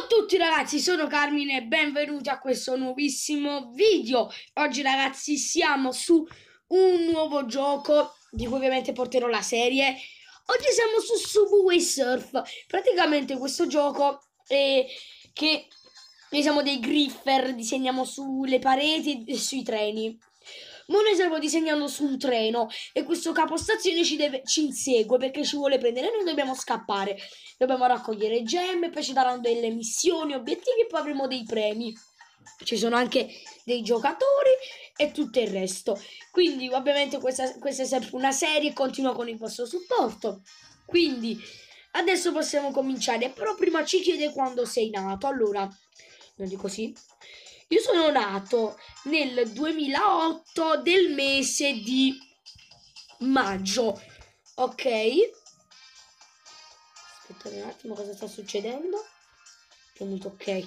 a tutti ragazzi, sono Carmine e benvenuti a questo nuovissimo video. Oggi ragazzi siamo su un nuovo gioco di cui ovviamente porterò la serie. Oggi siamo su Subway Surf. Praticamente questo gioco è che noi siamo dei griffer, disegniamo sulle pareti e sui treni. Ma noi stiamo disegnando su un treno e questo capostazione ci insegue perché ci vuole prendere. Noi dobbiamo scappare, dobbiamo raccogliere gemme, poi ci daranno delle missioni, obiettivi e poi avremo dei premi. Ci sono anche dei giocatori e tutto il resto. Quindi ovviamente questa è sempre una serie, continua con il vostro supporto. Quindi adesso possiamo cominciare, però prima ci chiede quando sei nato. Allora, non dico così. Io sono nato nel 2008 del mese di maggio, ok? Aspettate un attimo, cosa sta succedendo? Premuto ok.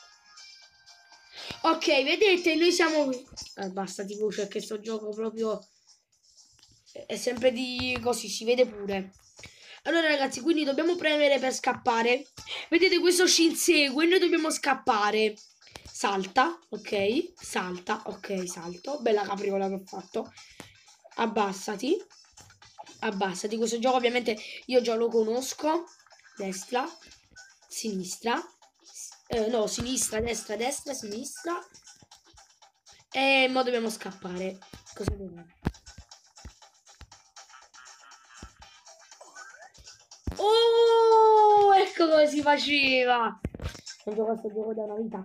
Ok, vedete, noi siamo... basta di voce, che sto gioco proprio... è sempre di... così, si vede pure. Allora ragazzi, quindi dobbimo premere per scappare. Vedete, questo ci insegue e noi dobbiamo scappare. Salta, ok, salta, ok, salto. Bella capriola che ho fatto. Abbassati. Abbassati. Questo gioco ovviamente io già lo conosco. Destra, sinistra. No, sinistra, destra, destra, sinistra. E mo dobbiamo scappare. Cosa dobbiamo? Oh, ecco come si faceva. Non gioco a questo gioco da una vita.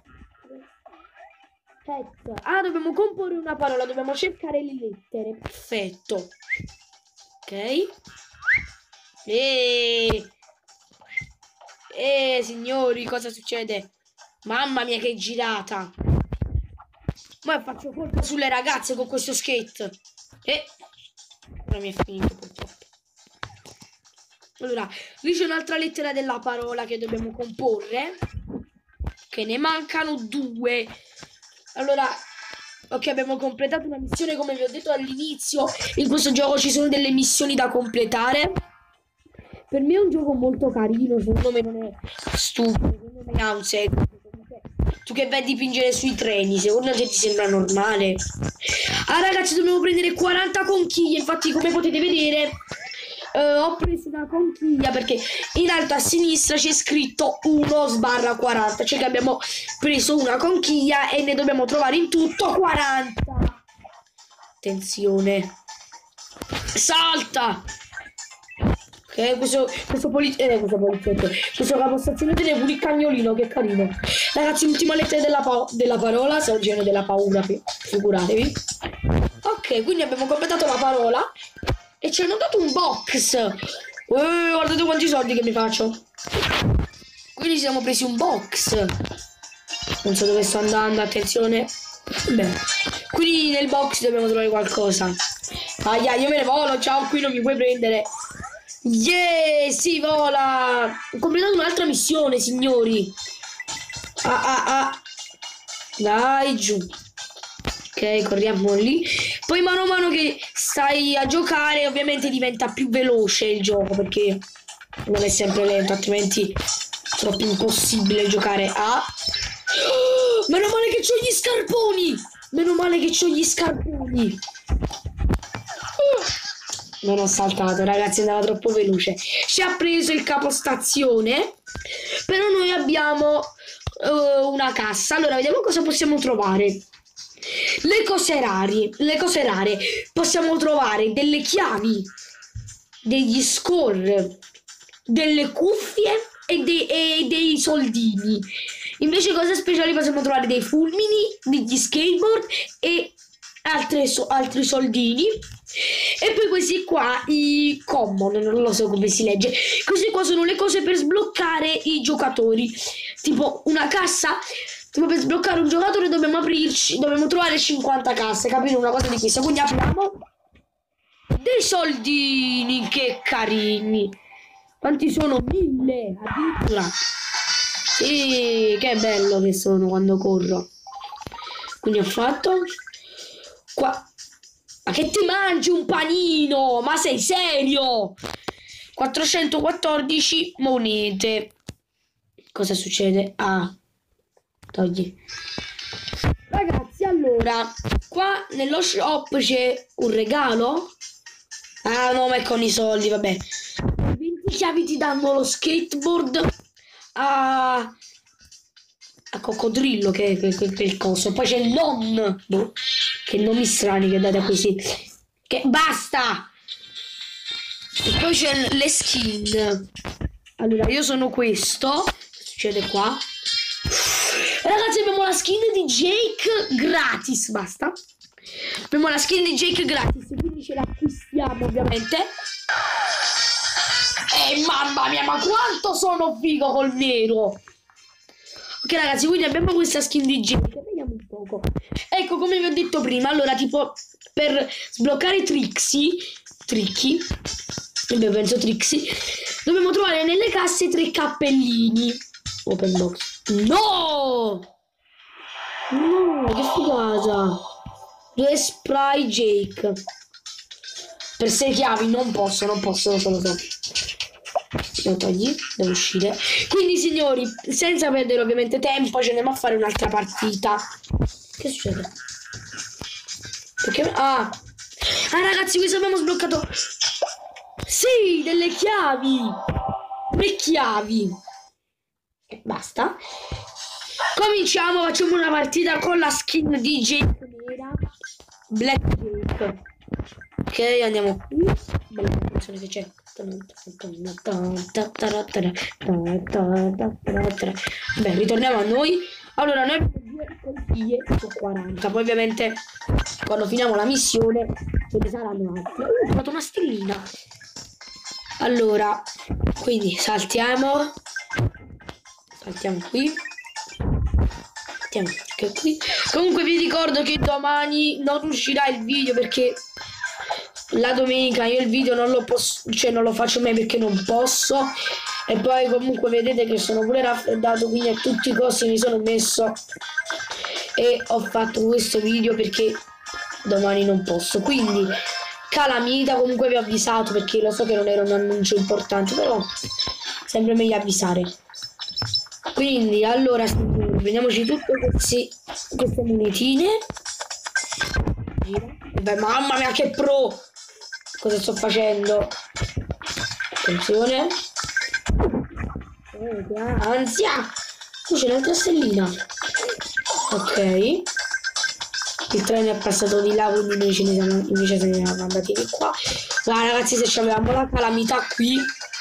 Ah, dobbiamo comporre una parola, dobbiamo cercare le lettere. Perfetto. Ok. Signori, cosa succede? Mamma mia che girata. Ma faccio colpo sulle ragazze con questo skate. Non mi è finito purtroppo. Allora, lì c'è un'altra lettera della parola che dobbiamo comporre. Che ne mancano 2. Allora, ok, abbiamo completato una missione come vi ho detto all'inizio. In questo gioco ci sono delle missioni da completare. Per me è un gioco molto carino, secondo me non è stupido, secondo me ha un seguito. Tu che vai a dipingere sui treni, secondo te ti sembra normale? Ah ragazzi, dobbiamo prendere 40 conchiglie, infatti come potete vedere ho preso una conchiglia perché in alto a sinistra c'è scritto 1/40, cioè che abbiamo preso una conchiglia e ne dobbiamo trovare in tutto 40. Attenzione, salta. Ok, questo capostazione delle pure il cagnolino, che carino. Ragazzi, ultima lettera della parola, sto girando della paura, figuratevi. Ok, quindi abbiamo completato la parola e ci hanno dato un box. Guardate quanti soldi che mi faccio. Quindi ci siamo presi un box. Non so dove sto andando, attenzione. Beh, quindi nel box dobbiamo trovare qualcosa. Aia, io me ne volo, ciao, qui non mi puoi prendere. Yeah, si vola. Ho completato un'altra missione, signori. Dai, giù. Ok, corriamo lì. Poi mano a mano che stai a giocare ovviamente diventa più veloce il gioco, perché non è sempre lento, altrimenti è troppo impossibile giocare a... Oh, meno male che c'ho gli scarponi. Meno male che c'ho gli scarponi. Non ho saltato, ragazzi, andava troppo veloce. Ci ha preso il capostazione. Però noi abbiamo una cassa. Allora vediamo cosa possiamo trovare. Le cose rare. Possiamo trovare delle chiavi, degli score, delle cuffie e dei soldini. Invece cose speciali possiamo trovare dei fulmini, degli skateboard e altri soldini. E poi questi qua, i common, non lo so come si legge. Questi qua sono le cose per sbloccare i giocatori. Tipo una cassa. Tipo per sbloccare un giocatore dobbiamo trovare 50 casse, capire una cosa di questa. Quindi apriamo dei soldini, che carini. Quanti sono? 1000 addirittura. Sì, che bello che sono quando corro. Quindi ho fatto qua. Ma che ti mangi un panino? Ma sei serio? 414 monete. cosa succede? Ah, togli. Ragazzi, allora, qua nello shop c'è un regalo. Ah no, ma è con i soldi, vabbè. 20 chiavi ti danno lo skateboard a Coccodrillo, che è il coso. Poi c'è il non. Boh, che nomi strani che date così. Che basta! E poi c'è le skin. Allora, io sono questo. Che succede qua? Ragazzi, abbiamo la skin di Jake gratis. Basta. Abbiamo la skin di Jake gratis, quindi ce l'acquistiamo ovviamente. E mamma mia, ma quanto sono figo col nero. Ok ragazzi, quindi abbiamo questa skin di Jake. Vediamo un poco. Ecco, come vi ho detto prima, allora tipo per sbloccare Trixie, penso Trixie, dobbiamo trovare nelle casse 3 cappellini. Open box. No! No, che figata. 2 spray Jake. Per 6 chiavi non posso, lo so. Lo togli, devo uscire. Quindi signori, senza perdere ovviamente tempo, ci andiamo a fare un'altra partita. Che succede? Perché... Ah, ragazzi, questo abbiamo sbloccato. Sì, delle chiavi. 3 chiavi. E basta. Cominciamo, facciamo una partita con la skin di Jake nera, Black Jake. Ok, andiamo qui. Bella canzone che c'è. Beh, ritorniamo a noi. Allora, noi abbiamo 2 conchiglie su 40. Poi ovviamente quando finiamo la missione ce ne saranno altre. Ho trovato una stellina. Allora, quindi saltiamo qui. Che qui. Comunque vi ricordo che domani non uscirà il video perché la domenica io il video non lo posso, cioè non lo faccio mai perché non posso. E poi comunque vedete che sono pure raffreddato, quindi a tutti i costi mi sono messo e ho fatto questo video perché domani non posso. Quindi calamita, comunque vi ho avvisato perché lo so che non era un annuncio importante, però sempre meglio avvisare. Quindi allora prendiamoci tutte queste monetine. Beh, mamma mia che pro! Cosa sto facendo? Attenzione. Ansia! C'è un'altra stellina. Ok. Il treno è passato di là, quindi noi invece se ne siamo andati di qua. Ma ragazzi, se avevamo la calamità qui.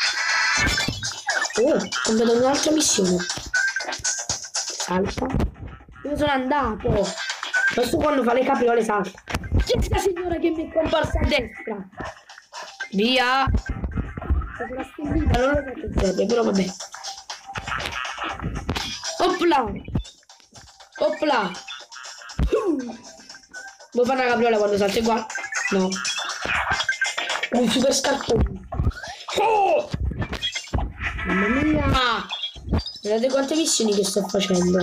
Oh, ho compiuto un'altra missione. Salta. Dove sono andato? Questo quando fa le capriole salta. Chi è sta signora che mi è comparsa a destra? Via! La stellina, non lo so che serve, però vabbè. Opla! Opla! Vuoi fare una capriola quando salti qua? No. Un super scarpone. Oh! Mamma mia! Guardate quante missioni che sto facendo.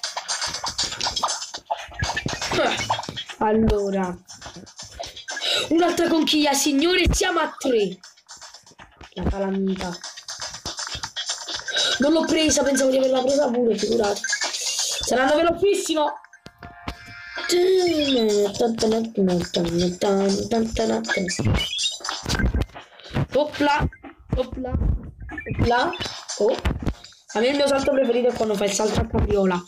Allora, un'altra conchiglia, signore, siamo a 3. La calamita. Non l'ho presa, pensavo di averla presa pure, figurate. Saranno velocissimo. Opla, opla, opla. Oh. A me il mio salto preferito è quando fa il salto a capriola.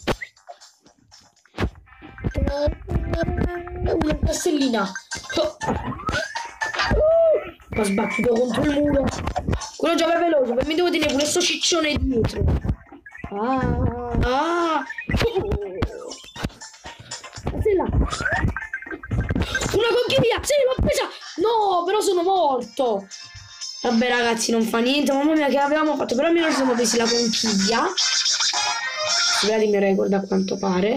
Una castellina. Oh. Ho sbattuto contro il muro. Quello gioca veloce, per me devo tenere pure sto ciccione dietro. Stella. Una conchiglia. Sì, l'ho presa. No, però sono morto. Vabbè ragazzi, non fa niente. Mamma mia che avevamo fatto. Però almeno ci siamo presi la conchiglia. Vedi il mio record a quanto pare.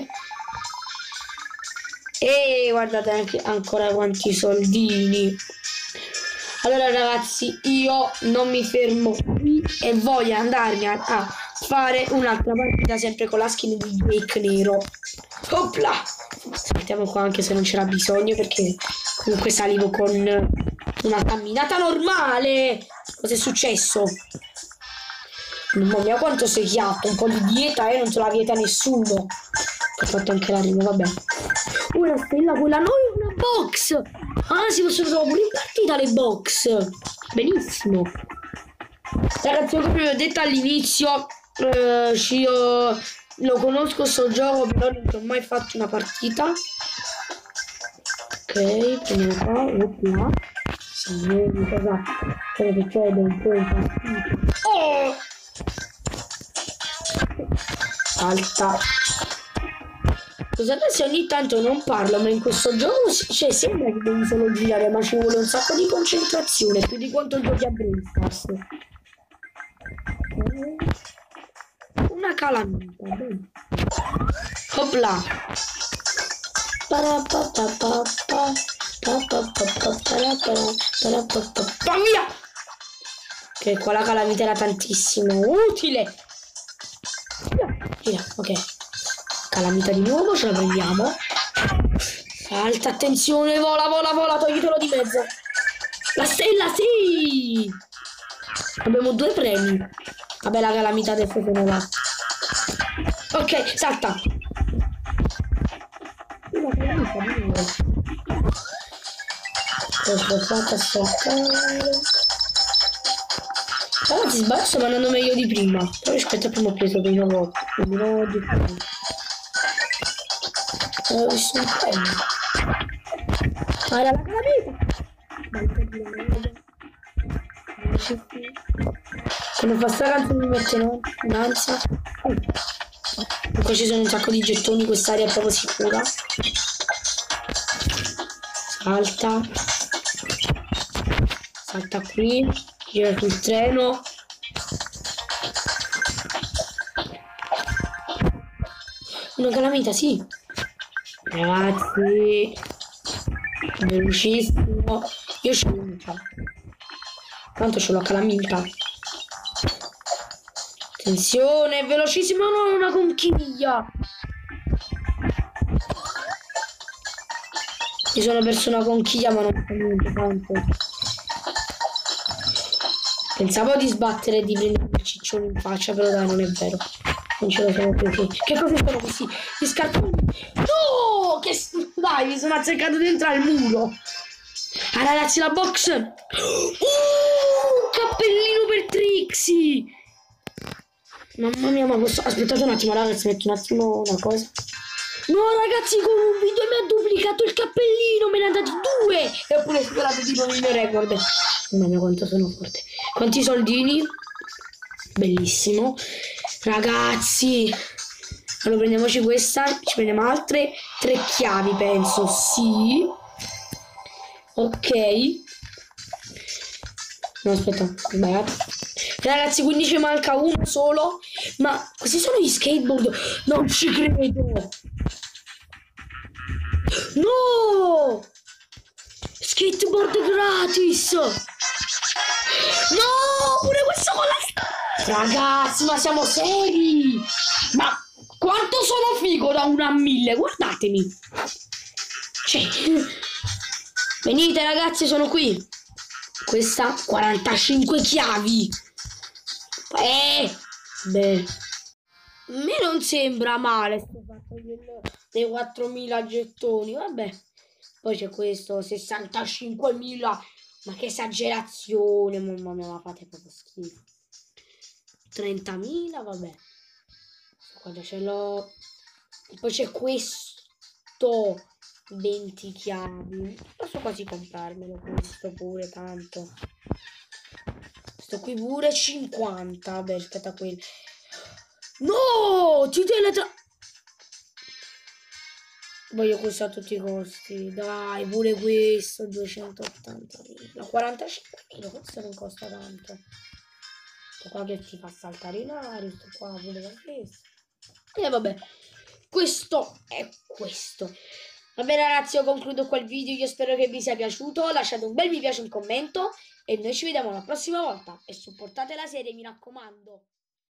E guardate anche ancora quanti soldini. Allora ragazzi, io non mi fermo qui e voglio andarmi a fare un'altra partita sempre con la skin di Jake nero. Opla! Saltiamo qua anche se non c'era bisogno perché comunque salivo con una camminata normale. Cosa è successo? Mamma mia quanto sei chiatto, un po' di dieta non ce la vieta nessuno. Ho fatto anche la rima, vabbè. Una stella, quella noi una box. Ah, si possono trovare pure in partita le box. Benissimo. Ragazzi, come vi ho detto all'inizio, io lo conosco sto gioco, però non ci ho mai fatto una partita. Ok, prendiamo qua, opla. Sì, vedi cosa succede un po' in partita. Oh! Salta. Scusate se ogni tanto non parlo, ma in questo gioco cioè, sembra che devi solo girare, ma ci vuole un sacco di concentrazione, più di quanto giochi a Brawl Stars. Una calamita, bene. Hopla. Via! Che qua la calamita era tantissimo utile. Gira, ok. Calamita di nuovo, ce la prendiamo. Salta, attenzione, vola, vola, vola, toglitelo di mezzo. La stella, sì! Abbiamo 2 premi. Vabbè, la calamita adesso se ne va. Ok, salta. La calamita di nuovo. Fatta saltare. Ragazzi, sbaglio, sto andando meglio di prima. Però rispetto a prima ho preso di nuovo. Quindi no di più. Ho visto un premio. Ah, era la calamita. Quando fa sta canzone mi mettono un'ansia. Qua ci sono un sacco di gettoni, quest'area è proprio sicura. Salta. Salta qui. Gira sul treno. Una calamita, sì. Ragazzi. Velocissimo. Io ce l'ho. Tanto ce l'ho calamita. Attenzione, velocissimo, non una conchiglia. Mi sono perso una conchiglia, ma non fa niente tanto. Pensavo di sbattere e di prendere il ciccione in faccia, però dai, non è vero. Non ce lo sono più. Che cosa sono questi? Gli scarponi? No! Che dai, mi sono azzeccato dentro al muro. Ah, ragazzi, la box. Cappellino per Trixie. Mamma mia, ma posso... Aspettate un attimo, ragazzi, metto un attimo una cosa. No, ragazzi, con un video mi ha duplicato il cappellino, me ne ha dati 2. E ho pure sperato di nuovo il mio record. Mamma mia, quanto sono forte. Quanti soldini? Bellissimo. Ragazzi, allora prendiamoci questa, ci prendiamo altre 3 chiavi, penso, sì. Ok. No, aspetta, sbagliato. Ragazzi, quindi ci manca uno solo. Ma questi sono gli skateboard? Non ci credo. No! Skateboard gratis! No! Pure questo con la... Ragazzi, ma siamo seri! Ma quanto sono figo da 1 a 1000? Guardatemi! Cioè... Venite ragazzi, sono qui! Questa 45 chiavi! Beh... A me non sembra male sto fatto dei 4000 gettoni, vabbè. Poi c'è questo 65.000, ma che esagerazione, mamma mia, ma fate proprio schifo. 30.000, vabbè. Quando ce l'ho. Poi c'è questo 20 chiavi. Posso quasi comprarmelo questo pure, tanto. Questo qui pure 50, vabbè, aspetta quello. No, ti teletra... Voglio questo a tutti i costi. Dai, pure questo 280.000. 45.000, questo non costa tanto. Questo qua che ti fa saltare in aria, questo qua pure per questo. E vabbè, questo è questo. Vabbè ragazzi, io concludo qua il video. Io spero che vi sia piaciuto. Lasciate un bel mi piace, un commento. E noi ci vediamo la prossima volta. E supportate la serie, mi raccomando.